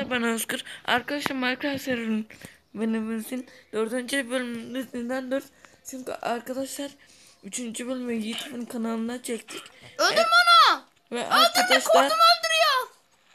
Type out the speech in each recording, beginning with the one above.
Arkadaşlar ben Özgür. Arkadaşlar Minecraft serüvenimizin 4. bölümünden 4. Çünkü arkadaşlar 3. bölümü Yiğit'in kanalına çektik. Öldürme onu. Ve Öldürme, arkadaşlar kurtum öldürüyor.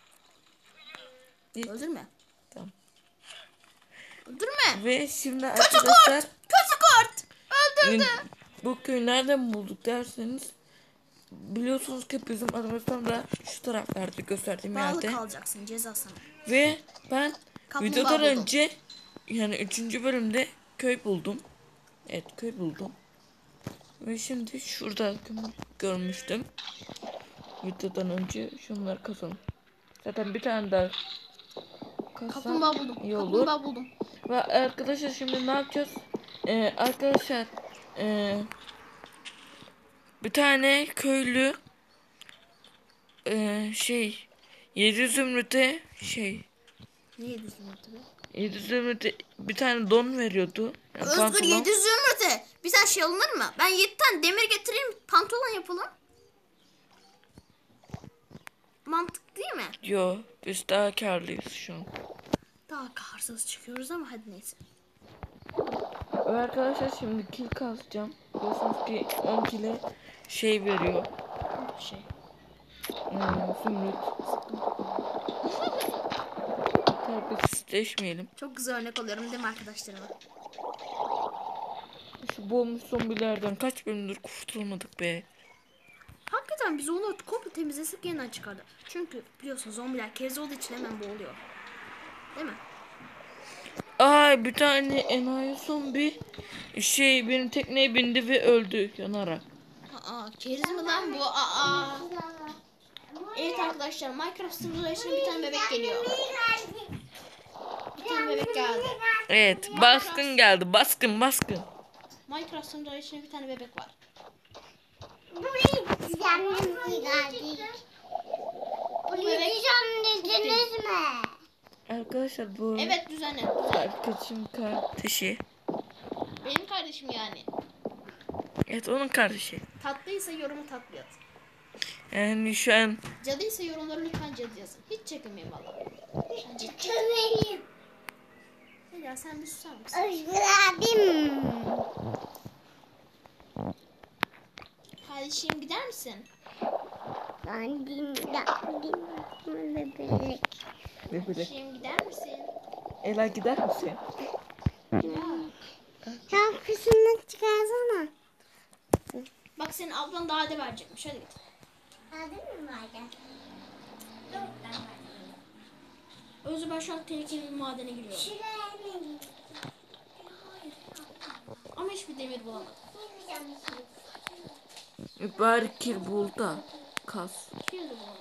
Öldürme. Tamam. Öldürme. Ve şimdi Kötü arkadaşlar kurt. Kötü kurt. Öldürdü. bu köyü nereden bulduk derseniz, biliyorsunuz ki bizim aramızdan da şu taraflarda gösterdiğim Bağlı yerde. kalacaksın cezasını. Ve ben Kaplumbağa videodan buldum. önce, yani 3. bölümde köy buldum. Evet, köy buldum. Ve şimdi şurada görmüştüm. Videodan önce şunları kazalım. Zaten bir tane daha Kaplumbağa buldum. iyi olur. Kaplumbağa buldum. Ve arkadaşlar şimdi ne yapacağız? Arkadaşlar bir tane köylü 7 zümrüte Ne yedi zümrütü be? 7 zümrüte bir tane don veriyordu. Yani Özgür pantolon. 7 zümrütü. Bir tane şey alınır mı? Ben 7 tane demir getireyim, pantolon yapalım. Mantık değil mi? Yo, biz daha karlıyız şu an. Daha karsız çıkıyoruz ama hadi neyse. Ve arkadaşlar şimdi kil kazacağım. Biliyorsunuz ki 10 kile şey veriyor. Şey. Zümrüt. Terbiyesizleşmeyelim. Çok güzel örnek oluyorum değil mi arkadaşlarıma? Şu boğulmuş zombilerden kaç bölümdür kurtulmadık be. Hakikaten biz onu komple temizlesek yeniden çıkardı. Çünkü biliyorsun zombiler keriz olduğu için hemen boğuluyor. Değil mi? Ay, bir tane enayi zombi benim tekneye bindi ve öldü yanarak. Keriz mi lan bu? Evet arkadaşlar, Minecraft Simulation'a bir tane bebek geliyor. Bir tane bebek geldi. Evet, baskın geldi, baskın. Minecraft Simulation'a bir tane bebek var. Düzenlediniz mi? Arkadaşlar bu Evet, düzenle. arkadaşım kardeşi. Benim kardeşim yani. Evet, onun kardeşi. Tatlıysa yorumu tatlı yaz. Yani şu an Cadıysa yorumları lütfen cadı yazın. Hiç çekinmeyin valla. Çömelim. Ya sen bir susar mısın? Özgür abim. Kardeşim gider misin? Ben bebek. Kardeşim gider misin? Ela gider misin? Sen kısmını çıkarsana. Bak, senin ablan daha da verecekmiş. Hadi git. Adın mı vardı? Özür, ben şu an tehlikeli bir madene giriyorum. Ama hiçbir demir bulamadım. Bari kil bul da kas. Hiçbir yerde bulamadım.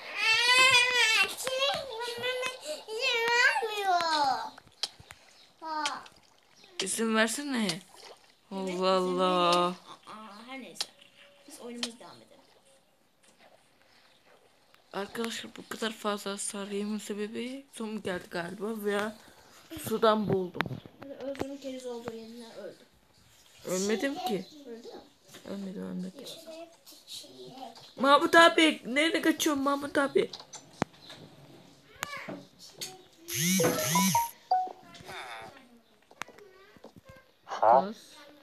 İzin versene. Evet, Allah Allah. Her neyse. Biz oyunumuza devam edelim. Arkadaşlar bu kadar fazla hasar yemin sebebi zombi geldi galiba veya sudan buldum. Özgür'ün keriz olduğu yerine öldü. Ölmedim ki. Öldü mü? Ölmedim. Mahmut abi, nereye kaçıyorsun Mahmut abi? Kas.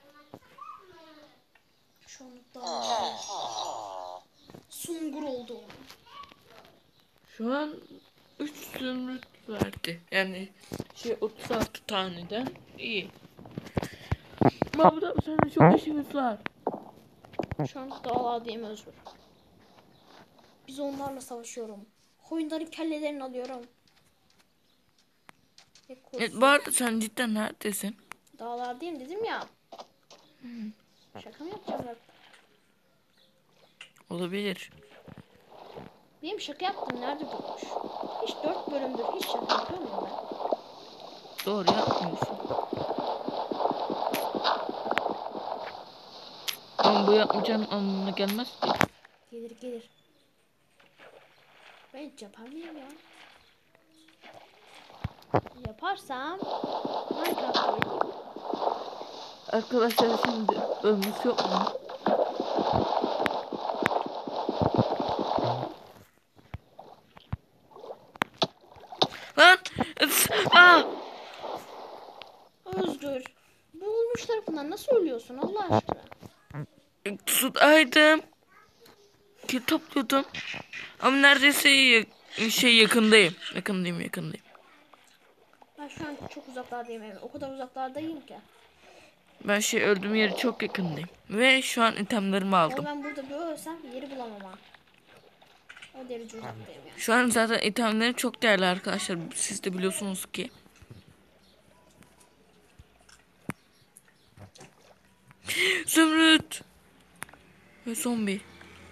Şu anda sungur oldu. Şu an 3 zümrüt verdi. Yani 36 taneden iyi. Mahmut abi, seninle çok işimiz var. Şu an dağlardayım Özgür. Biz onlarla savaşıyorum. Koyunların kellelerini alıyorum. Evet, bu arada sen cidden neredesin? Dağlardayım dedim ya. Şaka mı yapacağım ben? Olabilir. Benim şaka yaptım nerede durmuş? Hiç 4 bölümdür hiç şaka yapıyor muyum ben? Doğru yapmıyorsun. Ama bu yapmayacağın anlamına gelmez ki. Gelir. Ben hiç yapar mıyım ya? Yaparsam Minecraft oynayayım. Arkadaşlar şimdi ölmüş yok mu? Lan. Ah. Özgür. Boğulmuş tarafından nasıl ölüyorsun Allah aşkına? Sudaydım. Ki topluyordum. Ama neredeyse yakındayım. Yakındayım. Ben şu an çok uzaklardayım evet. O kadar uzaklardayım ki. Ben öldüğüm yere çok yakındayım. Ve şu an itemlerimi Ama aldım. ben burada bir ölsem yeri bulamam ha. O derece uzaktayım yani. Şu an zaten itemlerim çok değerli arkadaşlar. Siz de biliyorsunuz ki. Zümrüt. Ve zombi.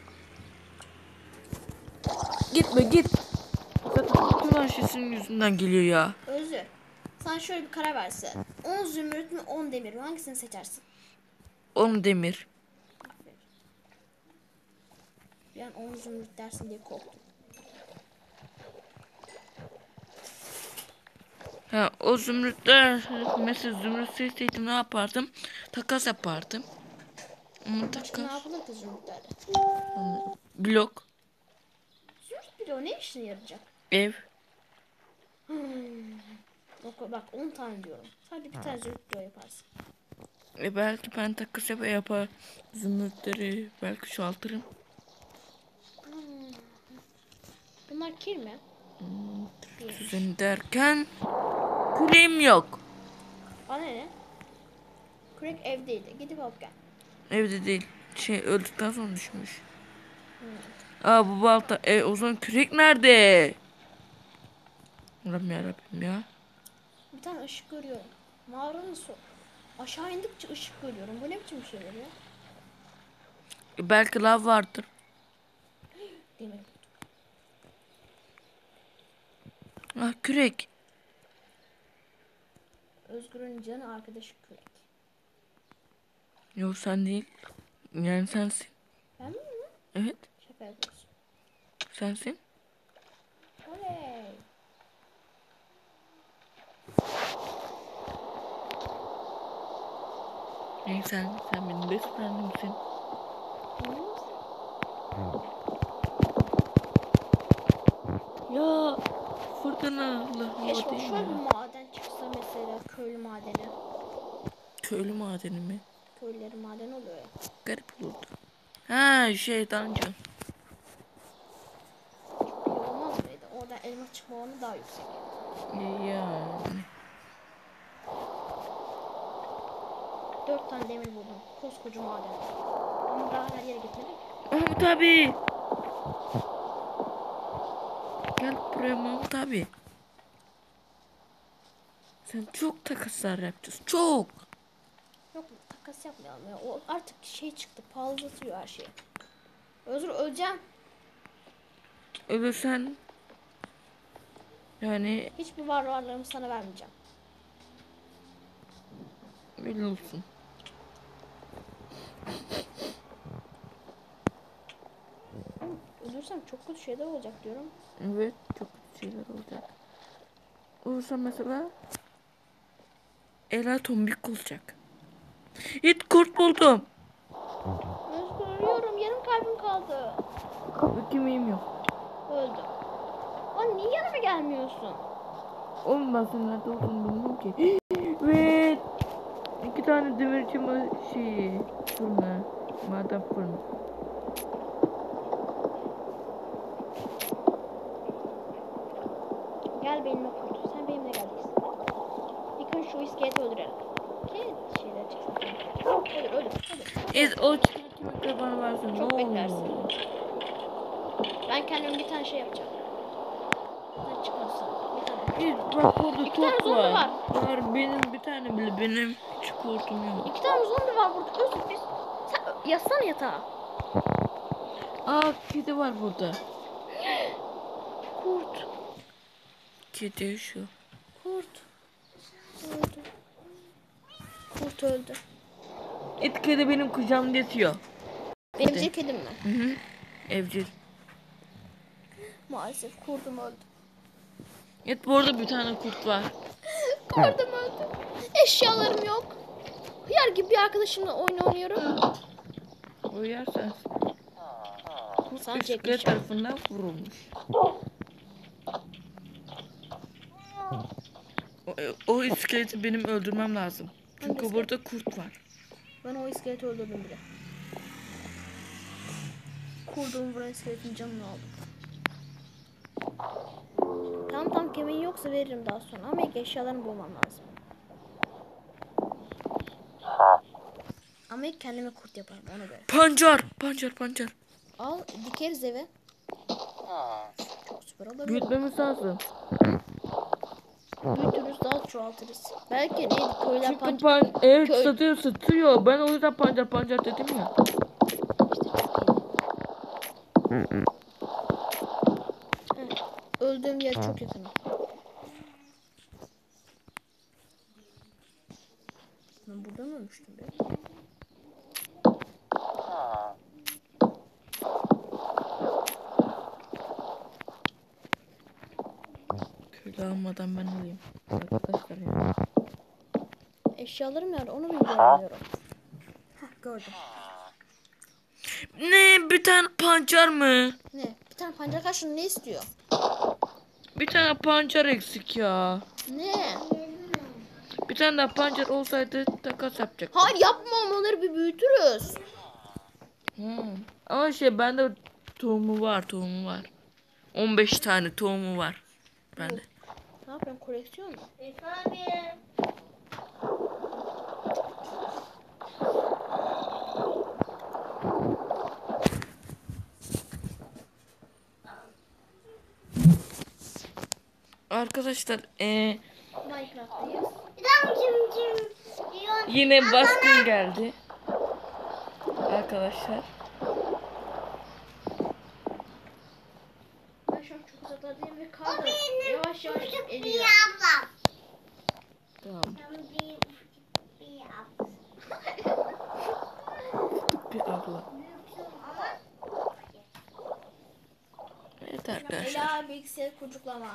Gitme git. Zaten bütün her şey senin yüzünden geliyor ya. Özür. Sana şöyle bir karar verse. 10 zümrüt mü 10 demir mi? Hangisini seçersin? 10 demir. Aferin. Bir an 10 zümrüt dersin diye korktum. Ha, o zümrütler mesela zümrüt seçseydim ne yapardım? Takas yapardım. Ama Başka ne takas. yapılır ki zümrütlerle? Blok. Zümrüt bloğu ne işine yarayacak? Ev. Bak 10 tane diyorum. Sadece bir tane zümrüt bloğu yaparsın. Belki ben takas yapar. Zümrütleri belki çoğaltırım. Bunlar kir mi? Düzeni derken küreğim yok. Bana ne? Kürek evdeydi. Gidip alıp gel. Evde değil. Öldükten sonra düşmüş. Aa bu balta. O zaman kürek nerede? Allah'ım yarabbim ya. Bir tane ışık görüyorum. Mağaranın aşağı indikçe ışık görüyorum. Bu ne biçim bir şey ya? Belki lav vardır. Demir. Ah kürek. Özgür'ün canı arkadaşı kürek. Yok sen değil. Yani sensin. Ben mi? Evet. Şaka yapıyorsun. Sensin. Oley. Sen benim best friendimsin. Ya fırtınalı hava Keşke değil şöyle bir mi? maden çıksa mesela köylü madeni. Köylü madeni mi? Köylülerin maden oluyor ya. Garip olurdu. Ha dungeon. İyi olmaz mıydı? Orada elma çıkma oranı daha yüksek. Yani. 4 tane demir buldum. Koskoca maden. Ama daha her yere gitmedik. Mahmut abi. Gel buraya Mahmut abi. Sen çok takaslar yapacaksın. Çok. Yok takas yapmayalım ya. O artık şey çıktı. Pahalılatıyor her şeyi. Özür öleceğim. Ölürsen yani Hiçbir varlığımı sana vermeyeceğim. belli olsun. Ölürsem çok kötü şeyler olacak diyorum. Evet çok kötü şeyler olacak. Olursa mesela Ela tombik olacak. Hiç kurt buldum. Özgür ölüyorum. Yarım kalbim kaldı. Kimliğim yok. Öldüm. Lan niye yanıma gelmiyorsun? Oğlum ben senin nerede olduğunu bilmiyorum ki. Ve 2 tane demirci fırını. Maden fırını. Gel benimle kurt. Sen benimle geleceksin. İlk önce şu iskeleti öldürelim. Ki şeyler çıksın. Ölür. O çıkan kemikleri bana versin. Çok ne beklersin. olur. Ben kendim bir tane şey yapacağım. Ne çıkmasın. Bir tane. Bak orada İki tane top zombi var. Benim bir tane bile benim hiç kurtum yok. 2 tane zombi var burada. Özür biz. Sen yatsana yatağa. Aa kedi var burada. Kurt. Kedi şu. Kurt. Öldü. Kurt öldü. Et kedi benim kucağımda yatıyor. Evcil kedim mi? Hı hı. Evcil. Maalesef kurdum öldü. Et bu arada bir tane kurt var. Kurdum öldü. Eşyalarım yok. Hıyar gibi bir arkadaşımla oyun oynuyorum. Uyar sensin. Kurt Sadece iskelet yaklaşacağım. tarafından vurulmuş. O iskeleti benim öldürmem lazım. Çünkü Hangi burada kurt var. Ben o iskeleti öldürdüm bile. Kurduğum vuran iskeletin canını aldım. Tamam kemiğin yoksa veririm daha sonra ama ilk eşyalarını bulmam lazım. Ama ilk kendime kurt yaparım ona göre. Pancar. Al dikeriz eve. Çok süper olabilir. Büyütmemiz lazım. Büyütürüz daha çoğaltırız. Belki neydi köyler Çünkü pancar. evet Köy- satıyor. Ben o yüzden pancar dedim ya. İşte çok iyi. Evet. Öldüğüm yer çok yakın. Ben burada mı ölmüştüm be? Köylü almadan ben alayım. Arkadaşlar ya. Eşyalarım nerede onu bilmiyorum. Hah gördüm. Ne, bir tane pancar mı? Ne? Bir tane pancar karşılığında ne istiyor? Bir tane pancar eksik ya. Ne? Bir tane daha pancar olsaydı takas yapacak. Hayır yapma onları bir büyütürüz. Ama bende tohumu var. 15 tane tohumu var bende. Ne yapıyorsun koleksiyon mu? Arkadaşlar Minecraft'tayız. yine baskın geldi. Arkadaşlar. Ben şu an çok uzaklardayım ve kar da yavaş yavaş eriyor. ablam. Tamam. Bir ablam. Bir abla. Evet arkadaşlar. Ela bilgisayar kucuklama.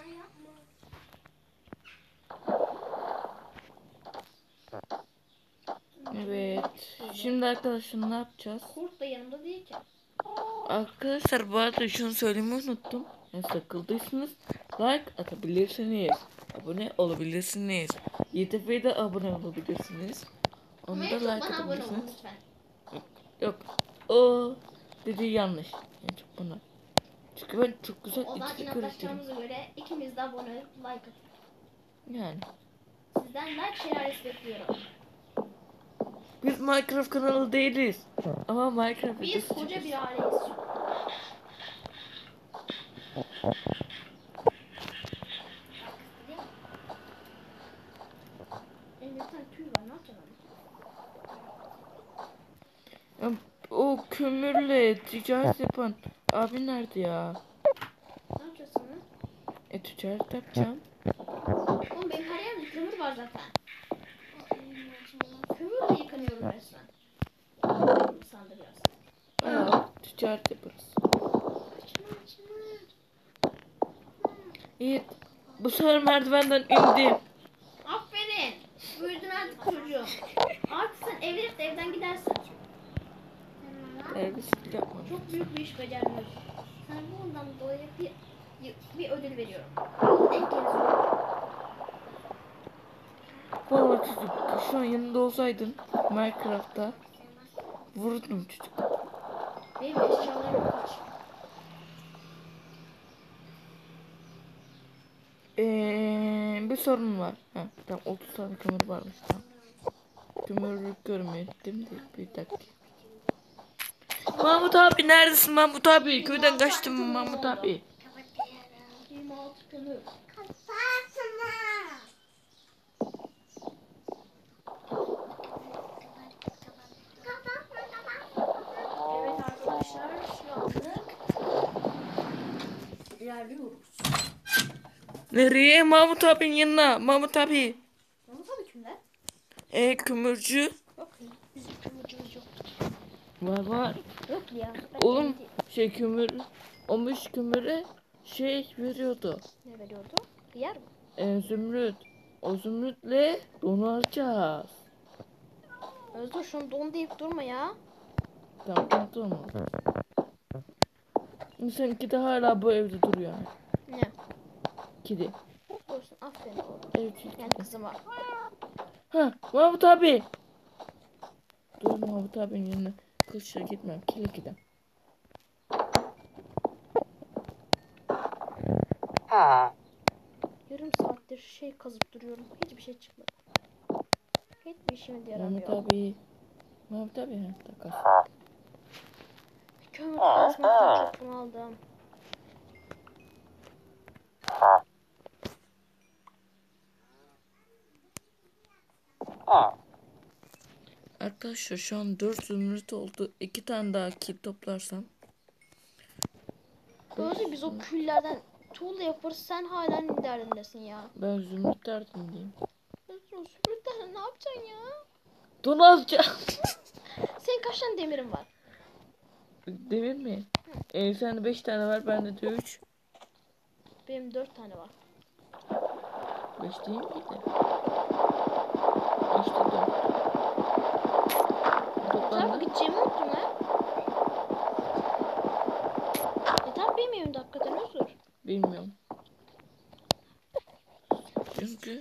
Evet. Şimdi arkadaşlar ne yapacağız? Kurt da yanımda değil ki. Arkadaşlar bu arada şunu söylemeyi unuttum. Sıkıldıysanız like atabilirsiniz. Abone olabilirsiniz. YTF'ye de abone olabilirsiniz. Onu da like Bana abone olun atabilirsiniz. lütfen. Yok. O dediği yanlış. En çok buna. Çünkü ben çok güzel O zaman içerik üretirim. inatlaşacağımıza göre ikimiz de abone olup like atın. Yani. Sizden like şelalesi bekliyorum. Biz Minecraft kanalı değiliz. Ama Minecraft Biz videosu koca çekiyoruz. bir aileyiz. Elimde bir tane tüy var ne yapacağım Ya, o kömürle ticaret yapan abi nerede ya? ne yapacağız sonra? Ticaret yapacağım. Oğlum benim her yerimde kömür var zaten. Kömürle yıkanıyorum resmen. Sandı biraz. Ticaret yaparız. İyi. Bu sefer merdivenden indim. Aferin. Büyüdün artık çocuğum. Artık sen evlenip de evden gidersin. Elbislik yapmam. Çok büyük bir iş beceriyorsun. Sana bundan dolayı bir ödül veriyorum. En gerisi. Vallahi çocuk şu an yanında olsaydın Minecraft'ta vurdum çocuk. Benim eşyalarım kaç? Bir sorun var. Tamam 30 tane kömür varmış tamam. Kömürü görmedim de bir dakika. Mahmut abi neredesin Mahmut abi? Köyden kaçtım Mahmut abi. 26 kömür. Kapatsana. Evet arkadaşlar şu anlık ilerliyoruz. Nereye? Mahmut abinin yanına. Mahmut abi. Ama tabii kimler? Kömürcü. Yok ya. Bizim kömürcümüz yok. Var. Yok ya. Oğlum kömür 15 kömüre veriyordu. Ne veriyordu? Yer mi? Zümrüt. O zümrütle donaracağız. Özür şunu don deyip durma ya. Tamam. Seninki de hala bu evde duruyor yani. Ne? Kedi. Dursun. Aferin oğlum. Evet. Yani kızıma. Ha, Mahmut abi. Dur Mahmut abinin yanına. Kılıçla gitmem. Kile gidem. Yarım saattir şey kazıp duruyorum. Hiçbir şey çıkmadı. Hiçbir işime de Mahmut yaramıyor. abi. Mahmut abi ha takas. Kömür kazmaktan çok bunaldım. Arkadaşlar şu an 4 zümrüt oldu. 2 tane daha kil toplarsam. Özür biz o küllerden tuğla yaparız. Sen hala ne derdindesin ya? Ben zümrüt derdindeyim. Özür süpürden ne yapacaksın ya? Don alacağım. Senin kaç tane demirin var? Demir mi? Sende 5 tane var. Bende de 3. Benim 4 tane var. 5 değil miydi? İşte 4. Bu tarafa Toplamda gideceğimi unuttum lan. Tabi benim evimde hakikaten özür. bilmiyorum. Çünkü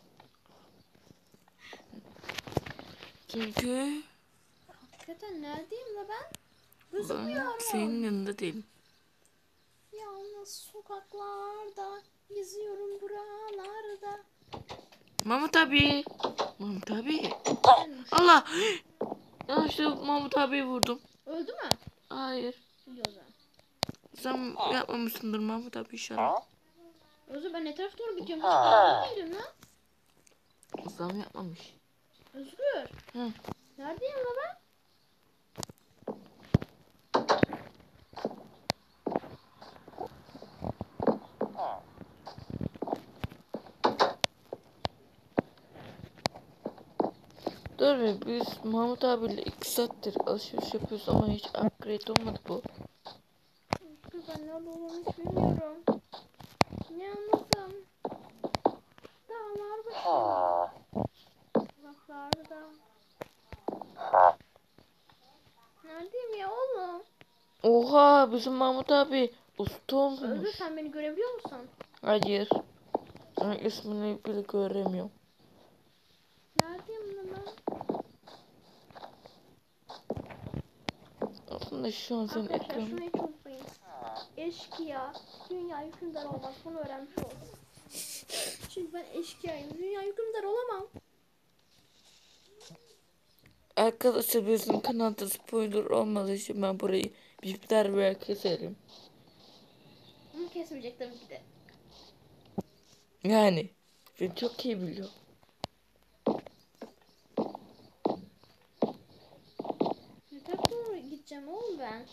Hakikaten neredeyim la ben? ben Gözükmüyorum. senin yanında değilim. Yalnız sokaklarda geziyorum buralarda. Mahmut abi. Mahmut abi. Gelmiş. Allah. Yanlışlıkla Mahmut abiyi vurdum. Öldü mü? Hayır. İyi o zaman. Sen yapmamışsındır Mahmut abi inşallah. Özür ben ne tarafa doğru gidiyorum? Hiç fark etmedim lan. Zam yapmamış. Özgür. Hı. Neredeyim la ben? Dur be biz Mahmut abiyle 2 saattir alışveriş yapıyoruz ama hiç upgrade olmadı bu. Özgür ben nerede olduğumu hiç bilmiyorum. Ne anladım? Dağlar başında. Uzaklarda. Neredeyim ya oğlum? Oha bizim Mahmut abi usta Özgür olmuş. sen beni görebiliyor musun? Hayır. Ben ismini bile göremiyorum. Neredeyim lan ben? Aslında şu an senin Arkadaşlar ekranın. şunu hiç unutmayın. Eşkıya dünya hükümdar olmaz. Bunu öğrenmiş oldum. Çünkü ben eşkıyayım. Dünya hükümdar olamam. Arkadaşlar bizim kanalda spoiler olmadığı için ben burayı bipler veya keserim. Bunu kesmeyecek tabii ki de. Yani ben çok iyi biliyorum. Ne tarafa doğru gideceğim oğlum ben?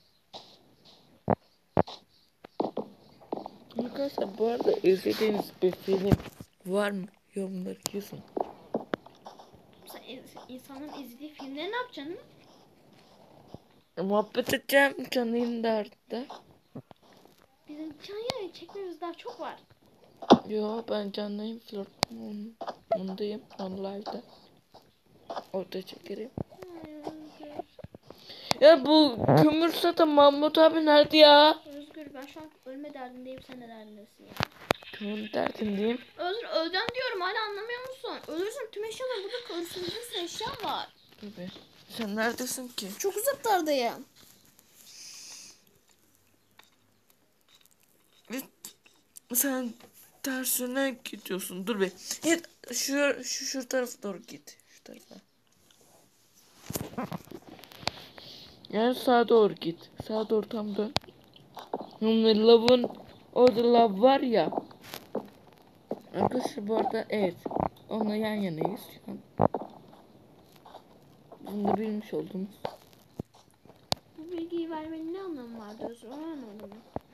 Arkadaşlar bu arada izlediğiniz bir film var mı? Yorumları yazın. Sen insanların izlediği filmleri ne yapacaksın? Muhabbet edeceğim canlıyım da artık. Bizim hikaye çekmemiz daha çok var. Yo ben canlıyım flörtündeyim online'da. Orada çekerim. Ay Özgür. Ya bu kömür satan Mahmut abi nerede ya? Özgür ben şu an ölme derdindeyim. Sen ne derdindesin ya? Kömür derdindeyim. Özgür öleceğim diyorum. Hala anlamıyor musun? Ölürsün tüm eşyalar burada kalırsın. Bir sürü eşya var. Tabii. Sen neredesin ki? Çok uzaklardayım. Sen tersine gidiyorsun. Dur be. Git şu tarafa doğru git. Şu tarafa. Yani sağa doğru git. Sağa doğru tam dön. Lavın orada lav var ya. Arkadaşlar bu arada evet. Onunla yan yanayız şu an. Bunu da bilmiş oldunuz. Bu bilgiyi vermenin ne anlamı vardı Özgür? Onu anlamadım.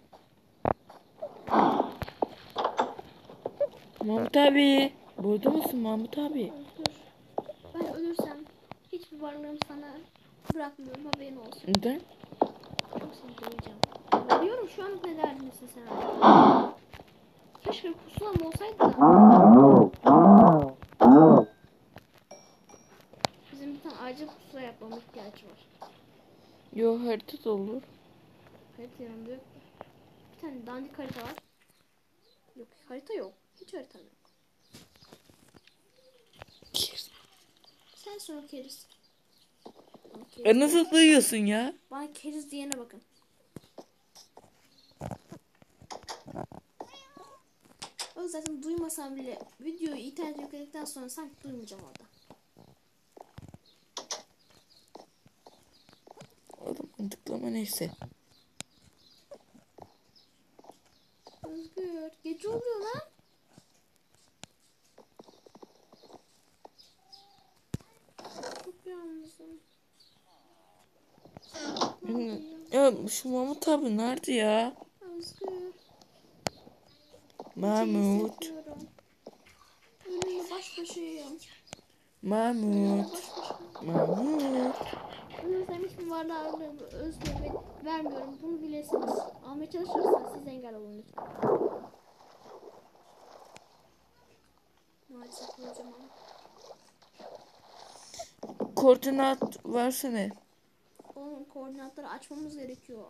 Mahmut abi. Burada mısın Mahmut abi? Özgür. Ben ölürsem hiçbir varlığım sana bırakmıyorum haberin olsun. Neden? Çok seni döveceğim. Biliyorum şu an ne derdindesin sen hala. Keşke pusulam olsaydı da. Bizim bir tane acil pusula yapmama ihtiyaç var. Yo harita da olur. Harita yanımda yok. Bir tane dandik harita var. Yok harita yok. Hiç haritam yok. Sen sonra keriz. Bana keriz, Nasıl duyuyorsun ya? bana keriz diyene bakın. O zaten duymasam bile videoyu internete yükledikten sonra sanki duymayacağım orada. Oğlum mantıklama neyse. Özgür, gece oluyor lan. Çok yalnızım. Ya şu Mahmut abi nerede ya? Özgür. Mahmut. Hissediyorum. Ölümle baş başayım. Mahmut. Baş başayım. Mahmut. Ölürsem hiçbir varlığa özgürlüğü vermiyorum. Bunu bilesiniz. Almaya çalışırsanız siz engel olun lütfen. Maalesef öleceğim ama. Koordinat versene. Onun koordinatları açmamız gerekiyor.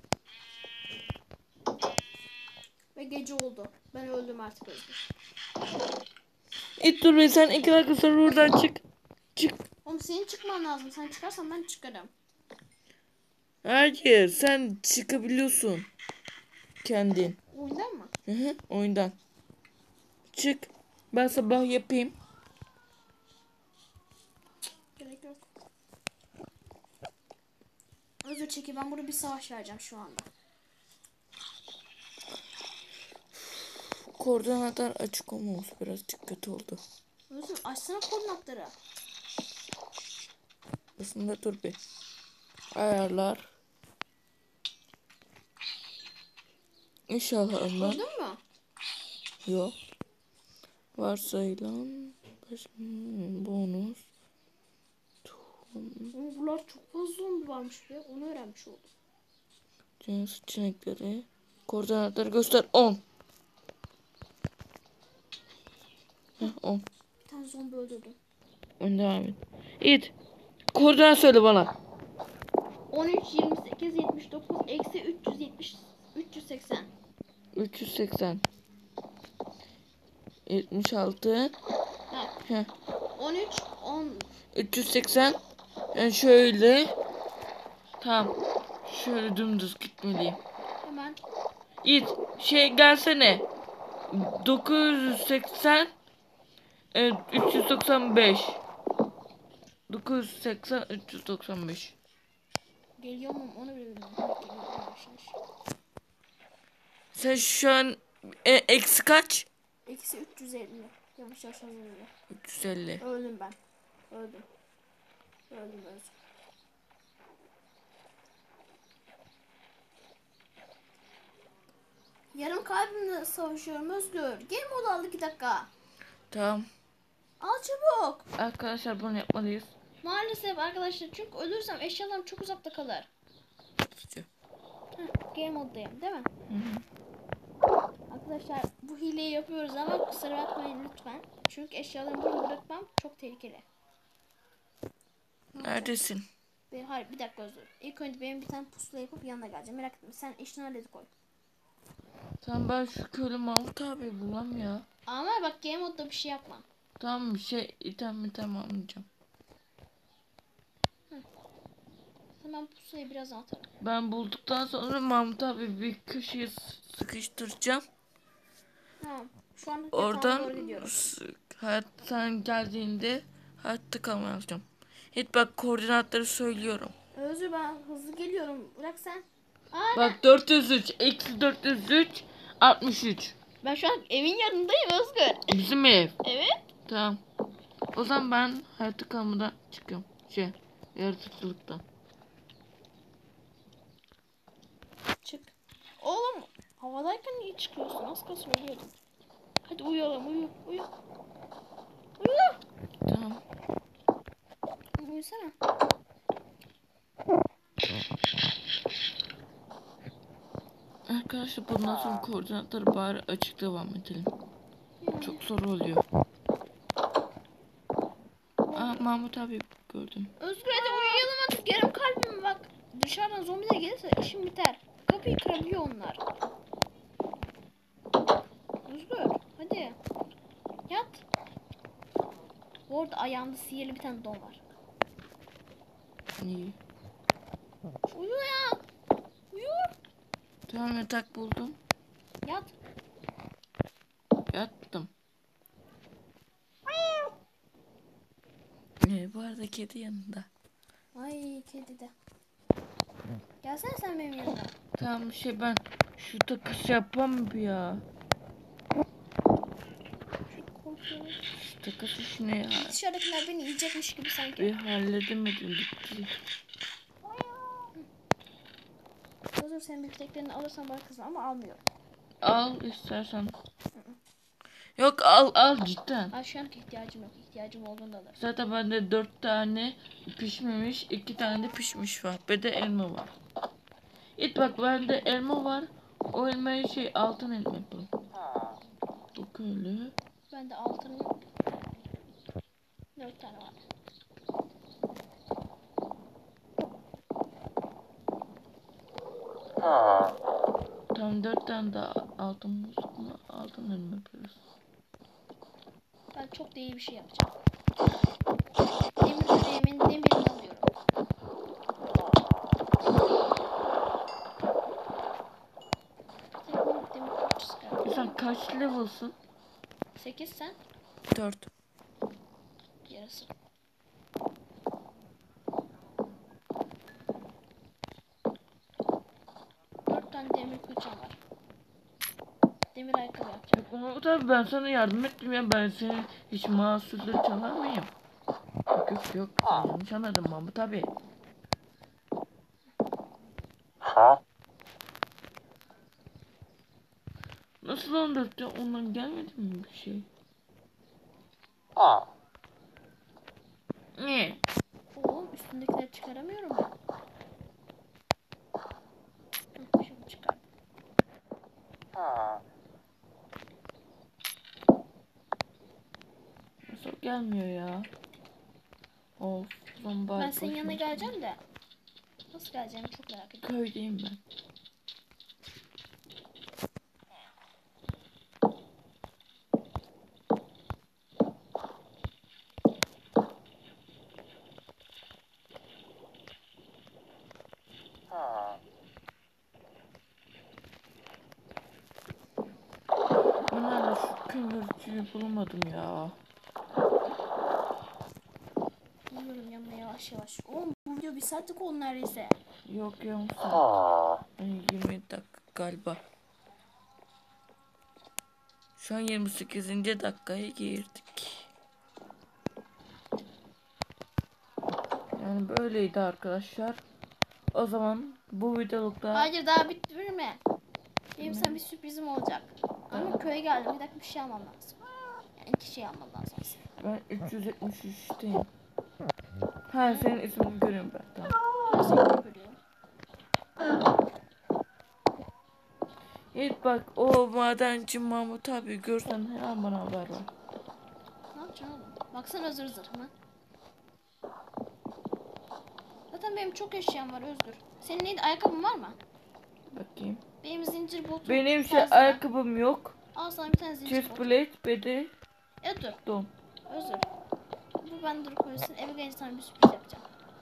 Ve gece oldu. Ben öldüm artık Özgür. Dur be, sen 2 dakika sonra buradan çık. Çık. Oğlum senin çıkman lazım. Sen çıkarsan ben çıkarım. Hayır, sen çıkabiliyorsun. Kendin. Oyundan mı? Hı hı, oyundan. Çık. Ben sabah yapayım. Gerek yok. Özür çeki, ben burada bir savaş vereceğim şu anda. Koordinatlar açık olmamış, birazcık kötü oldu. Özür açsana koordinatları. Aslında dur bir. Ayarlar. İnşallah ondan. Gördün mü? Yok. Varsayılan bonus. Ama bunlar çok fazla zombi varmış be. Onu öğrenmiş oldum. Cins seçenekleri. Koordinatları göster. 10. 10. Bir tane zombi öldürdüm. Ön devam et. İt. Koordinat söyle bana. 13, 28, 79, eksi 370, 380. 380. 76. Ha. Heh. 13, 10. 380. Yani şöyle. Tamam. Şöyle dümdüz gitmeliyim. Hemen. İt. Gelsene. 980. 395. 980 395. Geliyor mu onu bile bilmiyorum. Geliyor, yavaş. Sen şu an eksi kaç? Eksi 350. Yanlış yaşadım. 350. Öldüm ben. Öldüm. Öldüm. Yarım kalbimle savaşıyorum Özgür. Game modu aldı 2 dakika. Tamam. Al çabuk. Arkadaşlar bunu yapmalıyız. Maalesef arkadaşlar, çünkü ölürsem eşyalarım çok uzakta kalır. Game moddayım değil mi? Hı hı. Arkadaşlar bu hileyi yapıyoruz ama kusura bakmayın lütfen. Çünkü eşyalarımı burada bırakmam çok tehlikeli. Neredesin? Hayır, bir dakika Özgür. İlk önce benim bir tane pusula yapıp yanına geleceğim. Merak etme, sen işini halledip koy. Tamam, ben şu köylü Mahmut abi bulam ya. Ama bak game modda bir şey yapma. Tamam, bir şey item almayacağım. Hemen pusulayı biraz atarım. Ben bulduktan sonra Mahmut abi bir köşeye sıkıştıracağım. Tamam. Şu an Oradan doğru gidiyoruz. sen geldiğinde hayatta kalmaya alacağım. Hiç bak, koordinatları söylüyorum. Özür, ben hızlı geliyorum. Bırak sen. Aa, Bak 403 eksi 403 63. ben şu an evin yanındayım Özgür. Bizim ev. Evet. Tamam. O zaman ben hayatta kalmadan çıkıyorum. Yaratıcılıktan. Çık. Oğlum havadayken niye çıkıyorsun? Az kalsın ölüyordum. Hadi uyuyalım, uyu. Uyu. Tamam. Uyusana. Arkadaşlar bundan sonra koordinatları bari açık devam edelim. Çok zor oluyor. Mahmut abi gördüm. Özgür hadi uyuyalım artık. Yarım kalbim bak. Dışarıdan zombiler gelirse işim biter. Kapıyı kırabiliyor onlar. Özgür hadi. Bu arada ayağımda sihirli bir tane don var. İyi. Uyu ya. Uyu. Tamam yatak buldum. Yat. Yattım. Bu arada kedi yanında. Ay kedi de. Gelsene sen benim yanıma. Tamam ben şu takış yapmam mı ya? Korkuyorum. Şu takış işi ne ya? Dışarıdakiler beni yiyecekmiş gibi sanki. Bir halledemedim gitti. Özür senin bifteklerini alırsan bana kızma ama almıyorum. Al istersen. Yok al cidden. Ay şu anki ihtiyacım yok. İhtiyacım olduğunda alırım. Zaten bende 4 tane pişmemiş, 2 tane de pişmiş var. Bir de elma var. Bak bende elma var. O elmayı altın elma yapalım. Bak öyle. Bende altın yok. 4 tane var. Tam 4 tane daha altın bozuk mu? Altın elma yapıyoruz. Ben çok da iyi bir şey yapacağım. Demir küreğimin demirini alıyorum. Demir parçası geldi. Sen kaç level'sın? 8 sen. 4. Yarısı. Dört tane demir kılıçım var. Demir ayakkabı yapacağım. Ama tabii ben sana yardım ettim ya. Ben seni hiç mahsulle çalar mıyım? Yok. Sen yanlış anladın Mahmut abi. Nasıl 14'te ondan gelmedi mi bir şey? Ne? Oğlum üstündekileri çıkaramıyorum ben. Şimdi çıkardım. Nasıl gelmiyor ya? Of. Zombar Ben senin yanına geleceğim de. Nasıl geleceğimi çok merak ediyorum. Köydeyim ben. Ben hala şu kömürcüyü bulamadım ya. Bilmiyorum yanına yavaş yavaş. Oğlum bu video bir saatlik oldu neredeyse. Yok ya. 20 dakika galiba. Şu an 28. dakikaya girdik. Yani böyleydi arkadaşlar. O zaman bu videolukta Hayır daha bitirme. Benim sana bir sürprizim olacak. Ama köye geldim. Bir dakika bir şey almam lazım. Yani 2 şey almam lazım aslında. ben 373'teyim. Ha senin ismini görüyorum ben. Tamam. Ben seni görüyorum. Evet bak o madenci Mahmut abi görsen hemen bana haber ver. Ne yapacaksın oğlum? Baksana Özgür zırhıma. Zaten benim çok eşyam var Özgür. Senin neydi? Ayakkabın var mı? Bakayım. Benim zincir botum. Benim fazla. ayakkabım yok. Al sana bir tane zincir Chest botum. plate ve de Dur. don. Özür. Bu ben dur koysun. Eve gelince sana bir sürpriz yapacağım.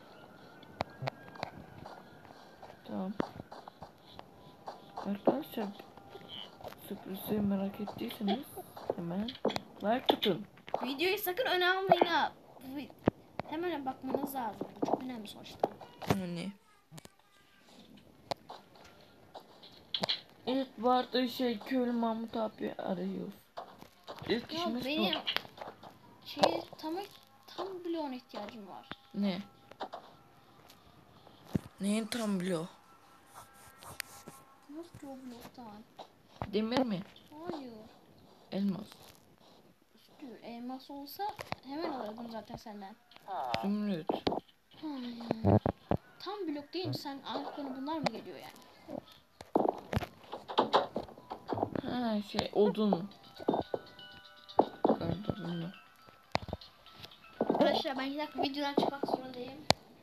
Tamam. Arkadaşlar sürprizi merak ettiyseniz hemen like atın. Videoyu sakın öne almayın ha. Hemen bakmanız lazım. Bu çok önemli sonuçta. Yani. Evet bu arada köylü Mahmut abi arıyoruz. İlk Ya işimiz benim tam bloğuna ihtiyacım var. bu. Ne? Neyin tam bloğu? Nasıl ki o bloktan? Demir mi? Hayır. Elmas. Dur, elmas olsa hemen alırdım zaten senden. Zümrüt. Hayır. Tam blok deyince sen aklına bunlar mı geliyor yani? Ha odun. Galiba bilmiyorum. Arkadaşlar ben 2 dakika videodan çıkmak zorundayım.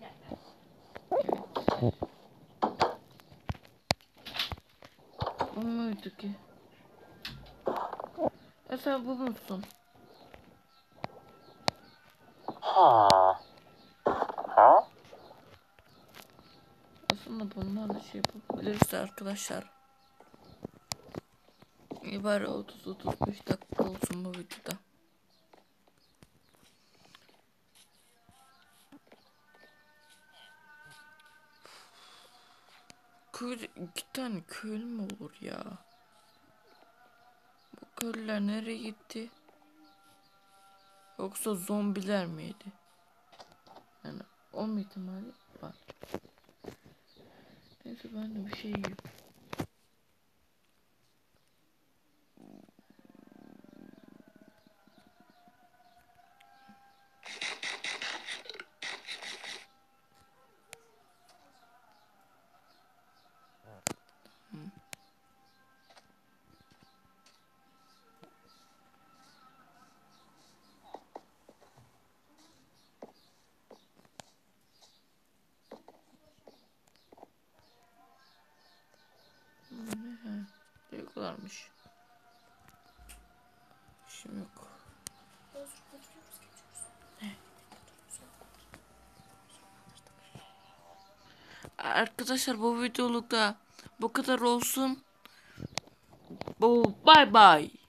Bu muydu ki? Sen bu musun? Aslında bunlarla şey yapabiliriz arkadaşlar. Bari 30-35 dakika olsun bu videoda. Köyde 2 tane köylü mü olur ya? Bu köylüler nereye gitti? Yoksa zombiler miydi? Yani olma ihtimali var. Neyse ben de bir şey yiyeyim. Ne kadarmış? Şimdi yok. Arkadaşlar bu videolukta bu kadar olsun. Bu bye bye.